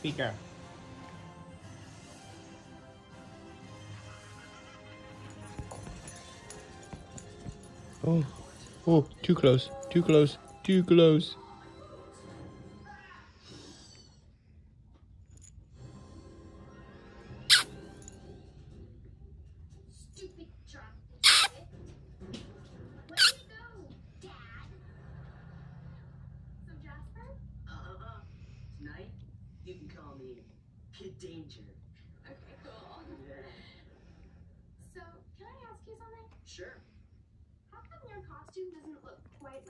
speaker. Oh, oh, too close, too close, too close. Stupid chocolate. Where did it go, Dad? So Jasper? Tonight, you can call me Kid Danger. Okay, cool. Yeah. So, can I ask you something? Sure. How come your costume doesn't look quite